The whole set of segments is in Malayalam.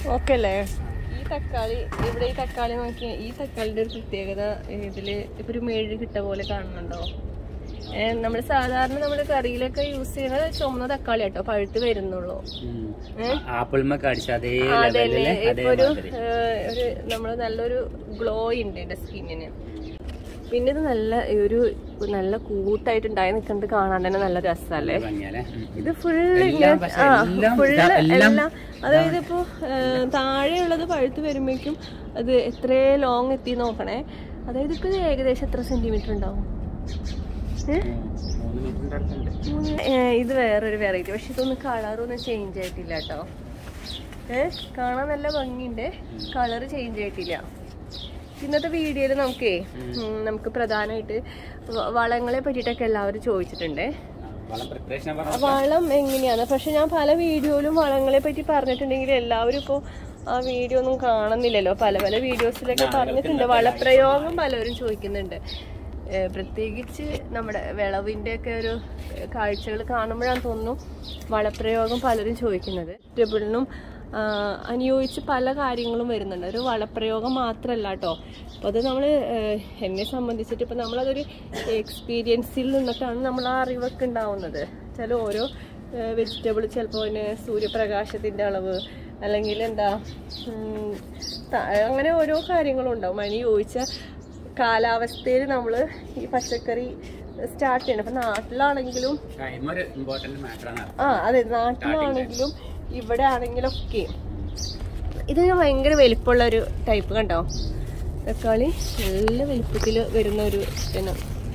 ഓക്കെ അല്ലേ? ഈ തക്കാളി ഇവിടെ ഈ തക്കാളി നോക്കിയാൽ ഈ തക്കാളിയുടെ ഒരു പ്രത്യേകത ഇതില് ഇപ്പൊ ഒരു മെഴുകി കിട്ട പോലെ കാണുന്നുണ്ടോ? നമ്മള് സാധാരണ നമ്മുടെ കറിയിലൊക്കെ യൂസ് ചെയ്യുന്നത് ചുമന്ന തക്കാളി കേട്ടോ, പഴുത്ത് വരുന്നുള്ളൂ. അതല്ലേ ഇപ്പൊ ഒരു നമ്മള് നല്ലൊരു ഗ്ലോ ഉണ്ട് എന്റെ സ്കിന്നിന്. പിന്നെ ഇത് നല്ല കൂട്ടായിട്ട് ഉണ്ടായി നിൽക്കുന്നത് കാണാൻ തന്നെ നല്ല രസമല്ലേ? ഇത് ഫുള്ള് എല്ലാം അതായത് ഇപ്പൊ താഴെയുള്ളത് പഴുത്ത് വരുമ്പോഴേക്കും അത് എത്ര ലോങ് എത്തി നോക്കണേ. അതായത് ഇപ്പൊ ഏകദേശം എത്ര സെന്റിമീറ്റർ ഉണ്ടാവും? ഇത് വേറൊരു വെറൈറ്റി, പക്ഷെ ഇതൊന്നും കളറൊന്നും ചേഞ്ച് ആയിട്ടില്ല കേട്ടോ. കാണാൻ നല്ല ഭംഗിയുണ്ട്, കളറ് ചേഞ്ച് ആയിട്ടില്ല. ഇന്നത്തെ വീഡിയോയിൽ നമുക്ക് പ്രധാനമായിട്ട് വളങ്ങളെ പറ്റിയിട്ടൊക്കെ എല്ലാവരും ചോദിച്ചിട്ടുണ്ട്. വളം എങ്ങനെയാണ്, പക്ഷെ ഞാൻ പല വീഡിയോയിലും വളങ്ങളെ പറ്റി പറഞ്ഞിട്ടുണ്ടെങ്കിൽ എല്ലാവരും ഇപ്പോൾ ആ വീഡിയോ ഒന്നും കാണുന്നില്ലല്ലോ. പല വീഡിയോസിലൊക്കെ പറഞ്ഞിട്ടുണ്ട്. വളപ്രയോഗം പലരും ചോദിക്കുന്നുണ്ട്. പ്രത്യേകിച്ച് നമ്മുടെ വിളവിൻ്റെ ഒക്കെ ഒരു കാഴ്ചകൾ കാണുമ്പോഴാണ് തോന്നുന്നു വളപ്രയോഗം പലരും ചോദിക്കുന്നത്. വെജിറ്റബിളിനും അനുയോജിച്ച് പല കാര്യങ്ങളും വരുന്നുണ്ട്. ഒരു വളപ്രയോഗം മാത്രമല്ല കേട്ടോ. അപ്പോൾ അത് എന്നെ സംബന്ധിച്ചിട്ട് ഇപ്പം നമ്മളതൊരു എക്സ്പീരിയൻസിൽ നിന്നിട്ടാണ് നമ്മൾ ആ അറിവൊക്കെ ഉണ്ടാവുന്നത്. ചില ഓരോ വെജിറ്റബിൾ ചിലപ്പോൾ അതിന് സൂര്യപ്രകാശത്തിൻ്റെ അളവ് അല്ലെങ്കിൽ അങ്ങനെ ഓരോ കാര്യങ്ങളും ഉണ്ടാവും. അതിന് യോജിച്ച കാലാവസ്ഥയിൽ നമ്മൾ ഈ പച്ചക്കറി സ്റ്റാർട്ട് ചെയ്യണം. അപ്പം നാട്ടിലാണെങ്കിലും അതെ, നാട്ടിലാണെങ്കിലും ഇവിടെ ആണെങ്കിലൊക്കെ ഇതിന് ഭയങ്കര വലിപ്പമുള്ള ഒരു ടൈപ്പ് കണ്ടോ തക്കാളി, നല്ല വലിപ്പത്തിൽ വരുന്ന ഒരു ഇനം.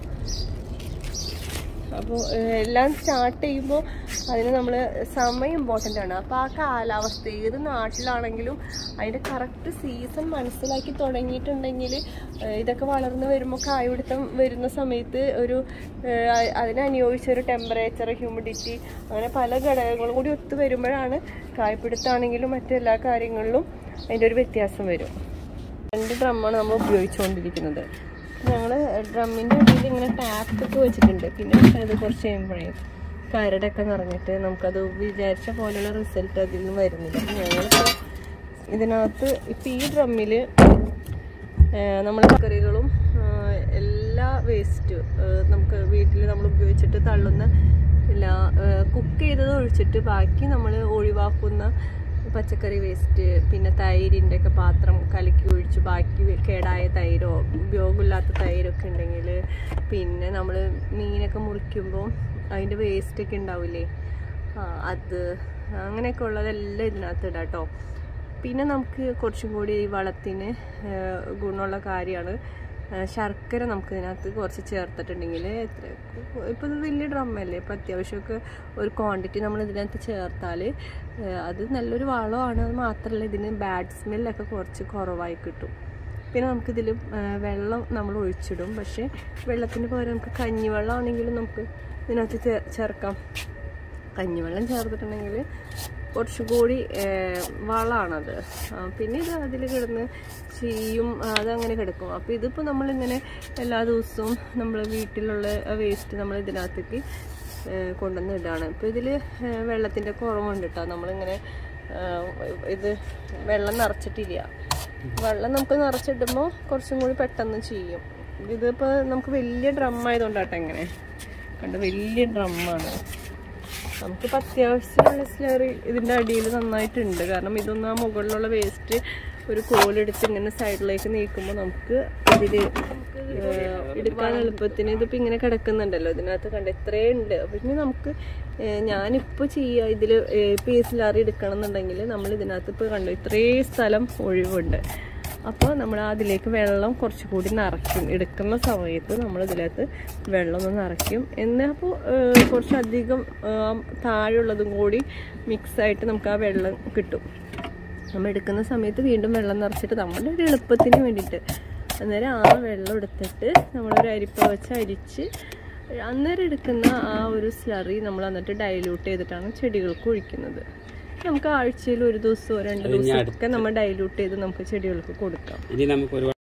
അപ്പോൾ എല്ലാം സ്റ്റാർട്ട് ചെയ്യുമ്പോൾ അതിന് നമ്മൾ സമയം ഇമ്പോർട്ടൻ്റ് ആണ്. അപ്പോൾ ആ കാലാവസ്ഥ ഏത് നാട്ടിലാണെങ്കിലും അതിൻ്റെ കറക്റ്റ് സീസൺ മനസ്സിലാക്കി തുടങ്ങിയിട്ടുണ്ടെങ്കിൽ ഇതൊക്കെ വളർന്ന് വരുമ്പോൾ കായ്പിടുത്തം വരുന്ന സമയത്ത് അതിനനുയോജിച്ചൊരു ടെമ്പറേച്ചർ, ഹ്യൂമിഡിറ്റി, അങ്ങനെ പല ഘടകങ്ങളും കൂടി ഒത്തു വരുമ്പോഴാണ് കായ്പിടുത്തമാണെങ്കിലും മറ്റെല്ലാ കാര്യങ്ങളിലും അതിൻ്റെ ഒരു വ്യത്യാസം വരും. 2 ഡ്രമ്മാണ് നമ്മൾ ഉപയോഗിച്ചുകൊണ്ടിരിക്കുന്നത്. ഞങ്ങൾ ഡ്രമ്മിൻ്റെ അടിയിൽ ഇങ്ങനെ ടാപ്പൊക്കെ വെച്ചിട്ടുണ്ട്. പിന്നെ അത് കുറച്ച് കഴിയുമ്പോഴേ കരടൊക്കെ നിറഞ്ഞിട്ട് നമുക്കത് വിചാരിച്ച പോലെയുള്ള റിസൾട്ട് അതിൽ നിന്ന് വരുന്നില്ല. ഞങ്ങളിപ്പോൾ ഇതിനകത്ത് ഇപ്പം ഈ ഡ്രമ്മിൽ നമ്മൾ പച്ചക്കറികളും എല്ലാ വേസ്റ്റ് നമുക്ക് വീട്ടിൽ നമ്മൾ ഉപയോഗിച്ചിട്ട് തള്ളുന്ന കുക്ക് ചെയ്തത് ഒഴിച്ചിട്ട് ബാക്കി നമ്മൾ ഒഴിവാക്കുന്ന പച്ചക്കറി വേസ്റ്റ്, പിന്നെ തൈരിൻ്റെ ഒക്കെ പാത്രം കലക്കി ഒഴിച്ച് ബാക്കി കേടായ തൈരോ ഉപയോഗമില്ലാത്ത തൈരൊക്കെ ഉണ്ടെങ്കിൽ, പിന്നെ നമ്മൾ മീനൊക്കെ മുറിക്കുമ്പോൾ അതിൻ്റെ വേസ്റ്റൊക്കെ ഉണ്ടാവില്ലേ, അത് അങ്ങനെയൊക്കെ ഉള്ളതെല്ലാം ഇതിനകത്ത് ഇടാം കേട്ടോ. പിന്നെ നമുക്ക് കുറച്ചും കൂടി വളത്തിന് ഗുണമുള്ള കാര്യമാണ് ശർക്കര. നമുക്ക് ഇതിനകത്ത് കുറച്ച് ചേർത്തിട്ടുണ്ടെങ്കിൽ ഇപ്പോൾ ഇത് വലിയ ഡ്രമ്മല്ലേ, ഇപ്പോൾ അത്യാവശ്യമൊക്കെ ഒരു ക്വാണ്ടിറ്റി നമ്മൾ ഇതിനകത്ത് ചേർത്താൽ അത് നല്ലൊരു വളമാണ്. അത് മാത്രമല്ല ഇതിന് ബാഡ് സ്മെല്ലൊക്കെ കുറച്ച് കുറവായി കിട്ടും. പിന്നെ നമുക്കിതിൽ വെള്ളം നമ്മൾ ഒഴിച്ചിടും. പക്ഷേ വെള്ളത്തിന് പകരം നമുക്ക് കഞ്ഞിവെള്ളം ആണെങ്കിലും നമുക്ക് ഇതിനകത്ത് ചേർക്കാം. കഞ്ഞിവെള്ളം ചേർത്തിട്ടുണ്ടെങ്കിൽ കുറച്ചുകൂടി വളമാണത്. പിന്നെ ഇത് അതിൽ കിടന്ന് ചീയും അതങ്ങനെ കിടക്കും. അപ്പോൾ ഇതിപ്പോൾ നമ്മളിങ്ങനെ എല്ലാ ദിവസവും നമ്മൾ വീട്ടിലുള്ള വേസ്റ്റ് നമ്മൾ ഇതിനകത്തേക്ക് കൊണ്ടുവന്ന് ഇടാണ്. ഇപ്പോൾ ഇതിൽ വെള്ളത്തിൻ്റെ കുറവുണ്ട് കേട്ടോ. നമ്മളിങ്ങനെ ഇത് വെള്ളം നിറച്ചിട്ടില്ല. വെള്ളം നമുക്ക് നിറച്ചിടുമ്പോൾ കുറച്ചും കൂടി പെട്ടെന്ന് ചെയ്യും. ഇതിപ്പോൾ നമുക്ക് വലിയ ഡ്രമ്മായതുകൊണ്ടാട്ടോ ഇങ്ങനെ കണ്ട്, വലിയ ഡ്രമ്മാണ്. നമുക്കിപ്പോൾ അത്യാവശ്യമുള്ള സ്ലറി ഇതിൻ്റെ അടിയിൽ നന്നായിട്ടുണ്ട്. കാരണം ഇതൊന്നും ആ മുകളിലുള്ള വേസ്റ്റ് ഒരു കോലെടുത്ത് ഇങ്ങനെ സൈഡിലേക്ക് നീക്കുമ്പോൾ നമുക്ക് ഇതിൽ എടുക്കാൻ എളുപ്പത്തിന് ഇതിപ്പോൾ ഇങ്ങനെ കിടക്കുന്നുണ്ടല്ലോ ഇതിനകത്ത് കണ്ട് ഇത്രയും ഉണ്ട്. പിന്നെ നമുക്ക് ഞാനിപ്പോൾ ചെയ്യുക ഇതിൽ ഇപ്പോൾ ഈ സ്ലറി എടുക്കണം എന്നുണ്ടെങ്കിൽ നമ്മൾ ഇതിനകത്ത് ഇപ്പോൾ കണ്ടു ഇത്രയും സ്ഥലം ഒഴിവുണ്ട്. അപ്പോൾ നമ്മൾ അതിലേക്ക് വെള്ളം കുറച്ചുകൂടി നിറയ്ക്കും. എടുക്കുന്ന സമയത്ത് നമ്മൾ ഇതിനകത്ത് വെള്ളം ഒന്ന് നിറയ്ക്കും. അപ്പോൾ കുറച്ചധികം താഴെയുള്ളതും കൂടി മിക്സായിട്ട് നമുക്ക് ആ വെള്ളം കിട്ടും. നമ്മൾ എടുക്കുന്ന സമയത്ത് വീണ്ടും വെള്ളം നിറച്ചിട്ട് നമ്മുടെ ഒരു എളുപ്പത്തിന് വേണ്ടിയിട്ട് അന്നേരം ആ വെള്ളം എടുത്തിട്ട് നമ്മളൊരു അരിപ്പ വെച്ച് അരിച്ച് അന്നേരം എടുക്കുന്ന ആ ഒരു സ്ലറി നമ്മൾ എന്നിട്ട് ഡൈല്യൂട്ട് ചെയ്തിട്ടാണ് ചെടികൾക്ക് ഒഴിക്കുന്നത്. നമുക്ക് ആഴ്ചയിൽ 1 ദിവസമോ 2 ദിവസമോ ഒക്കെ നമ്മൾ ഡൈല്യൂട്ട് ചെയ്ത് നമുക്ക് ചെടികൾക്ക് കൊടുക്കാം.